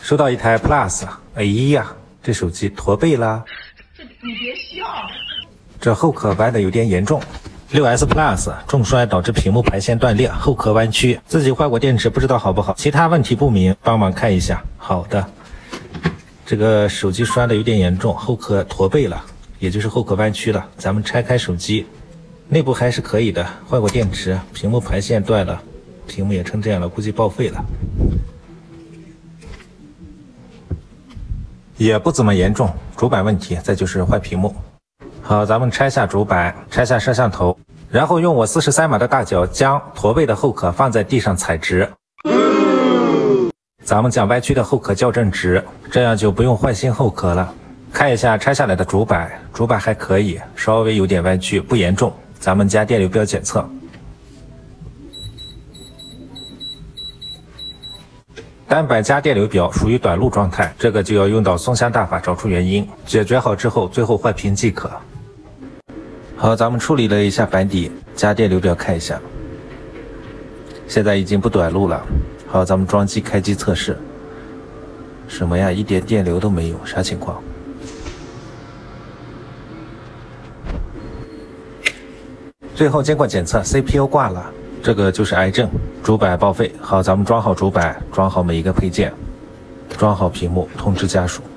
收到一台 Plus， 哎呀，这手机驼背啦！ 你别笑。 这后壳弯的有点严重。6S Plus 重摔导致屏幕排线断裂，后壳弯曲，自己换过电池，不知道好不好。其他问题不明，帮忙看一下。好的，这个手机摔的有点严重，后壳驼背了，也就是后壳弯曲了。咱们拆开手机，内部还是可以的，换过电池，屏幕排线断了，屏幕也成这样了，估计报废了。也不怎么严重，主板问题，再就是坏屏幕。好，咱们拆下主板，拆下摄像头，然后用我43码的大脚将驼背的后壳放在地上踩直。咱们将歪曲的后壳校正直，这样就不用换新后壳了。看一下拆下来的主板，主板还可以，稍微有点歪曲，不严重。咱们加电流表检测。单板加电流表属于短路状态，这个就要用到松香大法找出原因，解决好之后，最后换屏即可。好，咱们处理了一下板底，加电流表看一下，现在已经不短路了。好，咱们装机开机测试，什么呀？一点电流都没有，啥情况？最后经过检测 ，CPU 挂了。这个就是癌症，主板报废。好，咱们装好主板，装好每一个配件，装好屏幕，通知家属。